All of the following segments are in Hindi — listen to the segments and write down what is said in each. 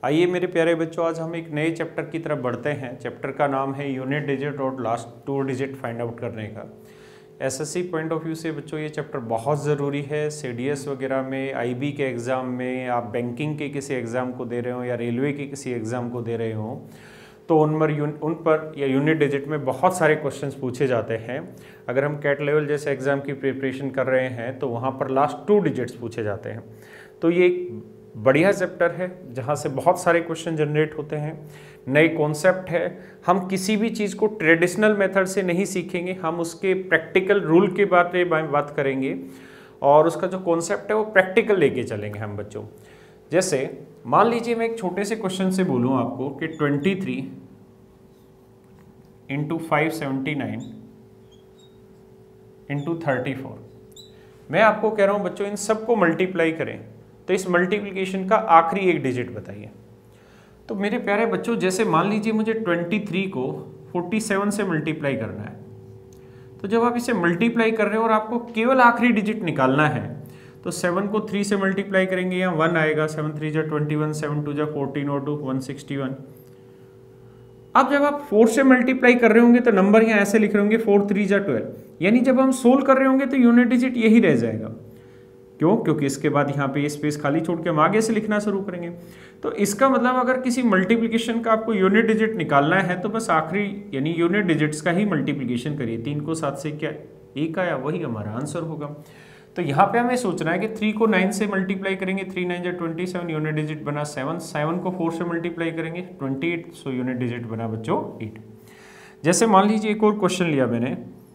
आइए मेरे प्यारे बच्चों, आज हम एक नए चैप्टर की तरफ बढ़ते हैं। चैप्टर का नाम है यूनिट डिजिट और लास्ट 2 डिजिट फाइंड आउट करने का। एसएससी पॉइंट ऑफ व्यू से बच्चों ये चैप्टर बहुत ज़रूरी है। सीडीएस वगैरह में, आईबी के एग्ज़ाम में, आप बैंकिंग के किसी एग्ज़ाम को दे रहे हो या रेलवे के किसी एग्ज़ाम को दे रहे हो तो उन पर या यूनिट डिजिट में बहुत सारे क्वेश्चंस पूछे जाते हैं। अगर हम कैट लेवल जैसे एग्ज़ाम की प्रिपरेशन कर रहे हैं तो वहाँ पर लास्ट 2 डिजिट्स पूछे जाते हैं। तो ये एक बढ़िया चैप्टर है जहाँ से बहुत सारे क्वेश्चन जनरेट होते हैं। नए कॉन्सेप्ट है। हम किसी भी चीज़ को ट्रेडिशनल मेथड से नहीं सीखेंगे, हम उसके प्रैक्टिकल रूल के बारे में बात करेंगे और उसका जो कॉन्सेप्ट है वो प्रैक्टिकल लेके चलेंगे हम बच्चों। जैसे मान लीजिए मैं एक छोटे से क्वेश्चन से बोलूँ आपको कि 23 × 579 × 34। मैं आपको कह रहा हूँ बच्चों इन सबको मल्टीप्लाई करें तो इस मल्टीप्लिकेशन का आखिरी एक डिजिट बताइए। तो मेरे प्यारे बच्चों, जैसे मान लीजिए मुझे 23 को 47 से मल्टीप्लाई करना है, तो जब आप इसे मल्टीप्लाई कर रहे हो और आपको केवल आखिरी डिजिट निकालना है तो 7 को 3 से मल्टीप्लाई करेंगे, यहाँ 1 आएगा, 7 3 जा 21, 7 2 जा 14 और 2 161। अब जब आप 4 से मल्टीप्लाई कर रहे होंगे तो नंबर यहाँ ऐसे लिख रहे होंगे 4 3 जा 12, यानी जब हम सोल्व कर रहे होंगे तो यूनिट डिजिट यही रह जाएगा। क्यों? क्योंकि इसके बाद यहाँ पे स्पेस खाली छोड़ के हम आगे से लिखना शुरू करेंगे। तो इसका मतलब अगर किसी मल्टीप्लिकेशन का आपको यूनिट डिजिट निकालना है तो बस आखिरी यानी यूनिट डिजिट्स का ही मल्टीप्लिकेशन करिए। 3 को 7 से क्या 1 आया, वही हमारा आंसर होगा। तो यहाँ पे हमें सोचना है कि 3 को 9 से मल्टीप्लाई करेंगे, 3 9 जा 27, यूनिट डिजिट बना 7, 7 को 4 से मल्टीप्लाई करेंगे 28, सो यूनिट डिजिट बना बच्चों 8। जैसे मान लीजिए एक और क्वेश्चन लिया मैंने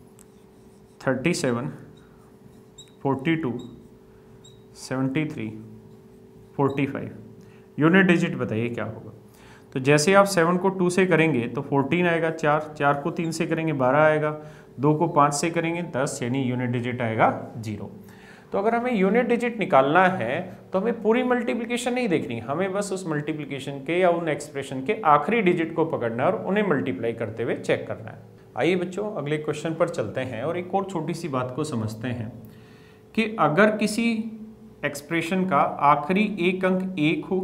37 42 73 45, यूनिट डिजिट बताइए क्या होगा। तो जैसे आप 7 को 2 से करेंगे तो 14 आएगा, 4 को 3 से करेंगे 12 आएगा, 2 को 5 से करेंगे 10, यानी यूनिट डिजिट आएगा 0। तो अगर हमें यूनिट डिजिट निकालना है तो हमें पूरी मल्टीप्लिकेशन नहीं देखनी, हमें बस उस मल्टीप्लिकेशन के या उन एक्सप्रेशन के आखिरी डिजिट को पकड़ना है और उन्हें मल्टीप्लाई करते हुए चेक करना है। आइए बच्चों अगले क्वेश्चन पर चलते हैं और एक और छोटी सी बात को समझते हैं कि अगर किसी एक्सप्रेशन का आखिरी एक अंक 1 हो,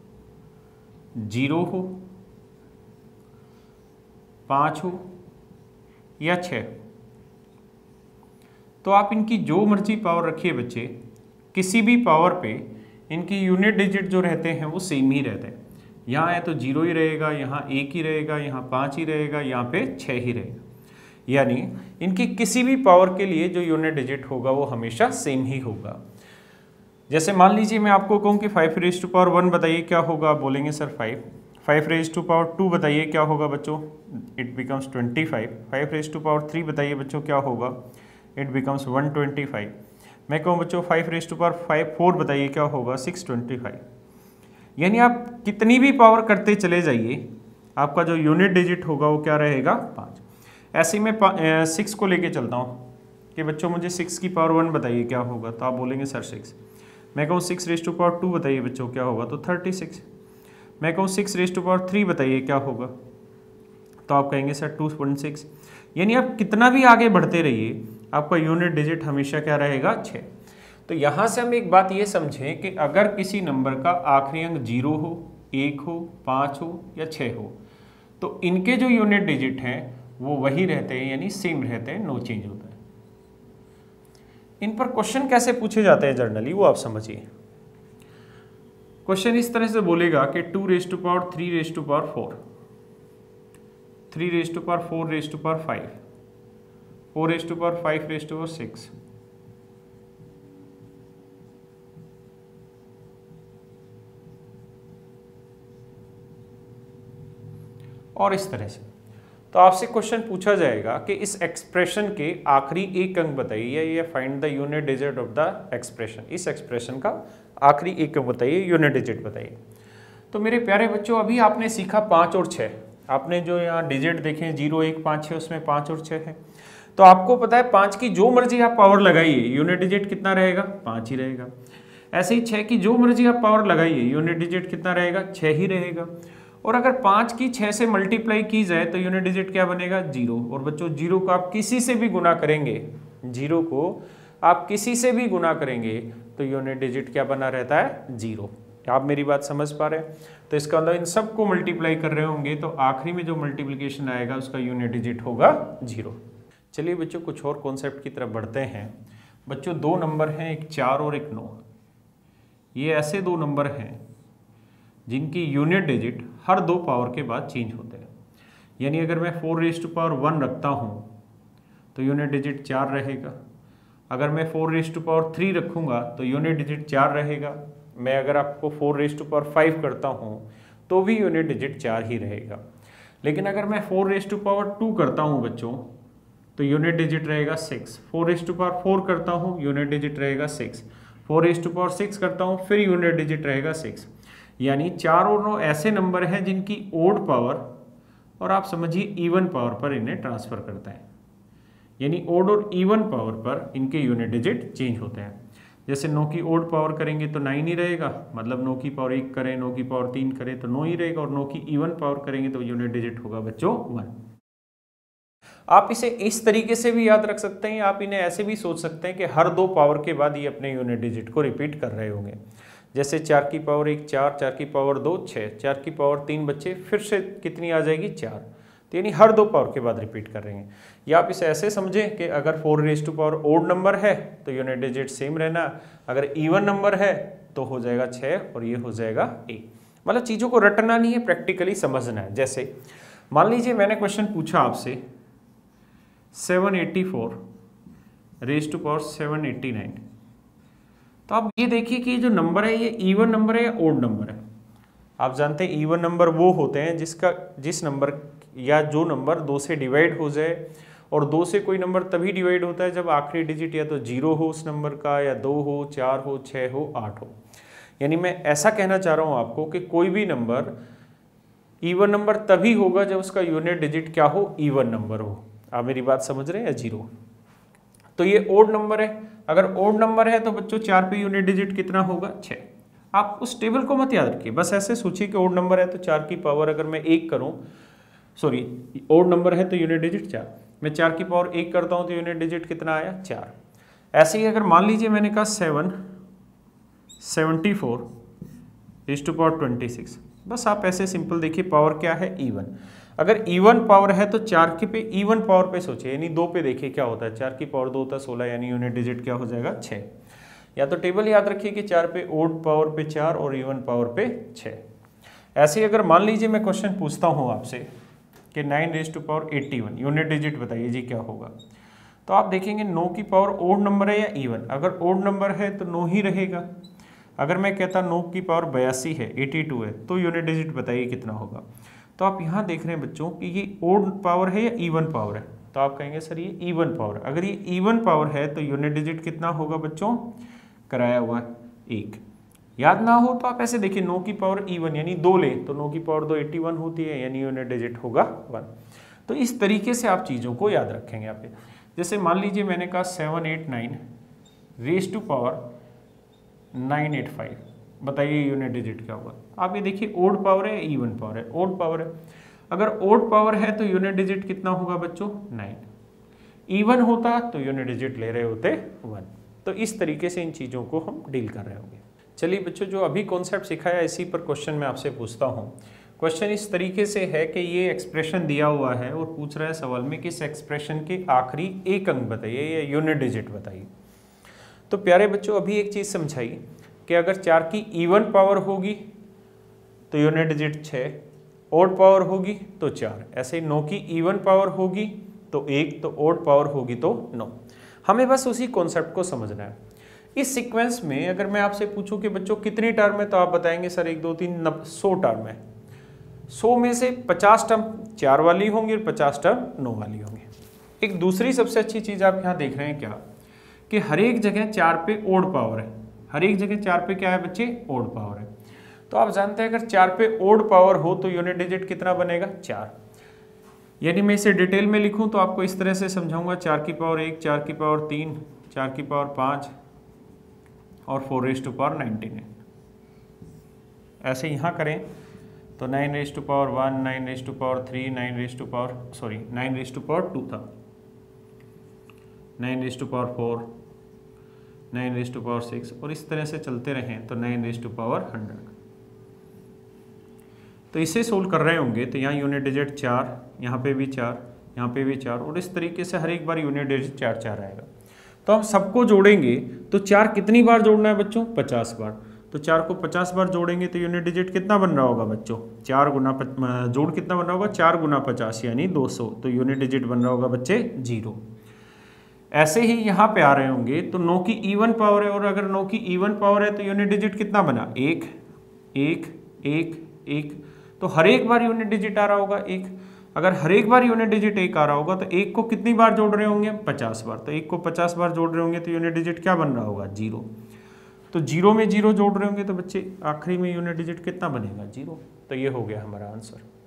0 हो, 5 हो या 6, तो आप इनकी जो मर्जी पावर रखिए बच्चे, किसी भी पावर पे इनकी यूनिट डिजिट जो रहते हैं वो सेम ही रहते हैं। यहाँ है तो 0 ही रहेगा, यहाँ 1 ही रहेगा, यहाँ 5 ही रहेगा, यहाँ पे 6 ही रहेगा। यानी इनकी किसी भी पावर के लिए जो यूनिट डिजिट होगा वो हमेशा सेम ही होगा। जैसे मान लीजिए मैं आपको कहूँ कि 5⁻1 बताइए क्या होगा, आप बोलेंगे सर 5। 5⁻2 बताइए क्या होगा बच्चों, इट बिकम्स 25। 5⁻3 बताइए बच्चों क्या होगा, इट बिकम्स 125। मैं कहूँ बच्चों 5⁻4 बताइए क्या होगा, 625। यानी आप कितनी भी पावर करते चले जाइए, आपका जो यूनिट डिजिट होगा वो क्या रहेगा, 5। ऐसे ही मैं 6 को लेके चलता हूँ कि बच्चों मुझे 6 की पावर 1 बताइए क्या होगा, तो आप बोलेंगे सर 6। मैं कहूँ 6⁻2 बताइए बच्चों क्या होगा, तो 36। मैं कहूँ 6⁻3 बताइए क्या होगा, तो आप कहेंगे सर 216। यानी आप कितना भी आगे बढ़ते रहिए, आपका यूनिट डिजिट हमेशा क्या रहेगा, 6। तो यहाँ से हम एक बात ये समझें कि अगर किसी नंबर का आखिरी अंक 0 हो, 1 हो, 5 हो या 6 हो, तो इनके जो यूनिट डिजिट हैं वो वही रहते हैं, यानी सेम रहते हैं, नो चेंज होता है। इन पर क्वेश्चन कैसे पूछे जाते हैं जनरली वो आप समझिए। क्वेश्चन इस तरह से बोलेगा कि 2⁻3⁴, 3⁻4, 4�5, 4⁵6, और इस तरह से। तो आपसे क्वेश्चन पूछा जाएगा कि इस एक्सप्रेशन के आखिरी एक अंक बताइए, या find the unit digit of the expression. इस एक्सप्रेशन का आखिरी एक अंक बताइए, यूनिट डिजिट बताइए। तो मेरे प्यारे बच्चों अभी आपने सीखा 5 और 6, आपने जो यहाँ डिजिट देखे 0 1 5 6, उसमें 5 और 6 है। तो आपको पता है 5 की जो मर्जी आप पावर लगाइए यूनिट डिजिट कितना रहेगा, 5 ही रहेगा। ऐसे ही 6 की जो मर्जी आप पावर लगाइए यूनिट डिजिट कितना रहेगा, 6 ही रहेगा। और अगर 5 की 6 से मल्टीप्लाई की जाए तो यूनिट डिजिट क्या बनेगा, 0। और बच्चों 0 को आप किसी से भी गुना करेंगे, 0 को आप किसी से भी गुना करेंगे तो यूनिट डिजिट क्या बना रहता है, 0। क्या आप मेरी बात समझ पा रहे हैं? तो इसका मतलब इन सबको मल्टीप्लाई कर रहे होंगे तो आखिरी में जो मल्टीप्लिकेशन आएगा उसका यूनिट डिजिट होगा 0। चलिए बच्चों कुछ और कॉन्सेप्ट की तरफ बढ़ते हैं। बच्चों दो नंबर हैं, एक 4 और एक 9। ये ऐसे दो नंबर हैं जिनकी यूनिट डिजिट हर दो पावर के बाद चेंज होते हैं। यानी अगर मैं 4⁻1 रखता हूँ तो यूनिट डिजिट 4 रहेगा। अगर मैं 4⁻3 रखूँगा तो यूनिट डिजिट 4 रहेगा। मैं अगर आपको 4�5 करता हूँ तो भी यूनिट डिजिट 4 ही रहेगा। लेकिन अगर मैं 4⁻2 करता हूँ बच्चों तो यूनिट डिजिट रहेगा 6। 4⁻4 करता हूँ यूनिट डिजिट रहेगा 6। 4⁻6 करता हूँ फिर यूनिट डिजिट रहेगा 6। यानी 4 और 9 ऐसे नंबर हैं जिनकी ओड पावर और आप समझिए इवन पावर पर इन्हें ट्रांसफर करता है। यानी ओड और इवन पावर पर इनके यूनिट डिजिट चेंज होते हैं। जैसे 9 की ओड पावर करेंगे तो 9 ही रहेगा, मतलब 9 की पावर 1 करें, 9 की पावर 3 करें तो 9 ही रहेगा, और 9 की इवन पावर करेंगे तो यूनिट डिजिट होगा बच्चों 1। आप इसे इस तरीके से भी याद रख सकते हैं, आप इन्हें ऐसे भी सोच सकते हैं कि हर दो पावर के बाद ये अपने यूनिट डिजिट को रिपीट कर रहे होंगे। जैसे 4 की पावर 1 4, 4 की पावर 2 6, 4 की पावर 3 बच्चे फिर से कितनी आ जाएगी 4। तो यानी हर दो पावर के बाद रिपीट कर रहे हैं। या आप इसे ऐसे समझें कि अगर 4⁻4 ओड नंबर है तो यूनिट डिजिट सेम रहना, अगर इवन नंबर है तो हो जाएगा 6 और ये हो जाएगा 1। मतलब चीज़ों को रटना नहीं है, प्रैक्टिकली समझना है। जैसे मान लीजिए मैंने क्वेश्चन पूछा आपसे 784⁻789, तो आप ये देखिए कि जो नंबर है ये इवन नंबर है या ओड नंबर है। आप जानते हैं इवन नंबर वो होते हैं जिस नंबर या जो नंबर 2 से डिवाइड हो जाए, और 2 से कोई नंबर तभी डिवाइड होता है जब आखिरी डिजिट या तो 0 हो उस नंबर का, या 2 हो, 4 हो, 6 हो, 8 हो। यानी मैं ऐसा कहना चाह रहा हूँ आपको कि कोई भी नंबर इवन नंबर तभी होगा जब उसका यूनिट डिजिट क्या हो, इवन नंबर हो। आप मेरी बात समझ रहे हैं, या 0। तो ये ओड नंबर है। अगर ओड नंबर है तो बच्चों 4 पे यूनिट डिजिट कितना होगा 6। आप उस टेबल को मत याद रखिए, बस ऐसे सोचिए कि ओड नंबर है तो 4 की पावर अगर मैं 1 करूं, सॉरी ओड नंबर है तो यूनिट डिजिट 4, मैं 4 की पावर 1 करता हूं तो यूनिट डिजिट कितना आया 4। ऐसे ही अगर मान लीजिए मैंने कहा 774⁻26, बस आप ऐसे सिंपल देखिए पावर क्या है इवन। अगर इवन पावर है तो 4 के पे इवन पावर पे सोचिए, यानी 2 पे देखिए क्या होता है, 4 की पावर 2 होता है 16, यानी यूनिट डिजिट क्या हो जाएगा 6। या तो टेबल याद रखिए कि 4 पे ओड पावर पे 4 और इवन पावर पे 6। ऐसे ही अगर मान लीजिए मैं क्वेश्चन पूछता हूँ आपसे कि 9⁻81 यूनिट डिजिट बताइए जी क्या होगा, तो आप देखेंगे 9 की पावर ओड नंबर है या इवन। अगर ओड नंबर है तो 9 ही रहेगा। अगर मैं कहता 9 की पावर 82 है, 82 है, तो यूनिट डिजिट बताइए कितना होगा। तो आप यहाँ देख रहे हैं बच्चों कि ये ओड पावर है या इवन पावर है, तो आप कहेंगे सर ये इवन पावर है। अगर ये इवन पावर है तो यूनिट डिजिट कितना होगा बच्चों, कराया हुआ 1। याद ना हो तो आप ऐसे देखिए 9 की पावर इवन यानी 2 ले तो 9 की पावर 2 81 होती है, यानी यूनिट डिजिट होगा 1। तो इस तरीके से आप चीज़ों को याद रखेंगे यहाँ पे। जैसे मान लीजिए मैंने कहा 789⁻985, बताइए यूनिट डिजिट क्या होगा। आप ये देखिए ओड पावर है या इवन पावर है, ओड पावर है। अगर ओड पावर है तो यूनिट डिजिट कितना होगा बच्चों 9। इवन होता तो यूनिट डिजिट ले रहे होते 1। तो इस तरीके से इन चीज़ों को हम डील कर रहे होंगे। चलिए बच्चों जो अभी कॉन्सेप्ट सिखाया इसी पर क्वेश्चन मैं आपसे पूछता हूँ। क्वेश्चन इस तरीके से है कि ये एक्सप्रेशन दिया हुआ है और पूछ रहा है सवाल में कि इस एक्सप्रेशन के आखिरी एक अंक बताइए या यूनिट डिजिट बताइए। तो प्यारे बच्चों अभी एक चीज़ समझाई कि अगर 4 की इवन पावर होगी तो यूनिट डिजिट 6, ओड पावर होगी तो 4, ऐसे 9 की इवन पावर होगी तो 1, तो ओड पावर होगी तो 9। हमें बस उसी कॉन्सेप्ट को समझना है। इस सीक्वेंस में अगर मैं आपसे पूछूं कि बच्चों कितनी टर्म है, तो आप बताएंगे सर 1 2 3 100 टर्म है। 100 में से 50 टर्म 4 वाली होंगी और 50 टर्म 9 वाली होंगी। एक दूसरी सबसे अच्छी चीज़ आप यहाँ देख रहे हैं क्या, कि हर एक जगह 4 पे ओड पावर है, हर एक जगह 4 पे क्या है बच्चे, ओड पावर है। तो आप जानते हैं अगर 4 पे ओड पावर हो तो यूनिट डिजिट कितना बनेगा 4। यानी मैं इसे डिटेल में लिखूं तो आपको इस तरह से समझाऊंगा, 4 की पावर 1, 4 की पावर 3, 4 की पावर 5 और 4⁻19। ऐसे यहाँ करें तो 9⁻1, 9⁻3, 9⁻2 था, 9⁻4, 9⁻6 और इस तरह से चलते रहें तो 9⁻100। तो इसे सोल्व कर रहे होंगे तो यहाँ यूनिट डिजिट 4, यहाँ पे भी 4, यहाँ पे भी 4, और इस तरीके से हर एक बार यूनिट डिजिट 4 4 आएगा। तो हम सबको जोड़ेंगे तो 4 कितनी बार जोड़ना है बच्चों? 50 बार। तो 4 को 50 बार जोड़ेंगे तो यूनिट डिजिट कितना बन रहा होगा बच्चों? 4 गुना जोड़ कितना बन रहा होगा? 4 गुना 50 यानी 200। तो यूनिट डिजिट बन रहा होगा बच्चे 0। ऐसे ही यहाँ पे आ रहे होंगे तो 9 की इवन पावर है, और अगर 9 की इवन पावर है तो यूनिट डिजिट कितना बना? 1 1 1 1। तो हर एक बार यूनिट डिजिट आ रहा होगा 1। अगर हर एक बार यूनिट डिजिट 1 आ रहा होगा तो 1 को कितनी बार जोड़ रहे होंगे? 50 बार। तो 1 को 50 बार जोड़ रहे होंगे तो यूनिट डिजिट क्या बन रहा होगा? 0। तो 0 में 0 जोड़ रहे होंगे तो बच्चे आखिरी में यूनिट डिजिट कितना बनेगा? 0। तो ये हो गया हमारा आंसर।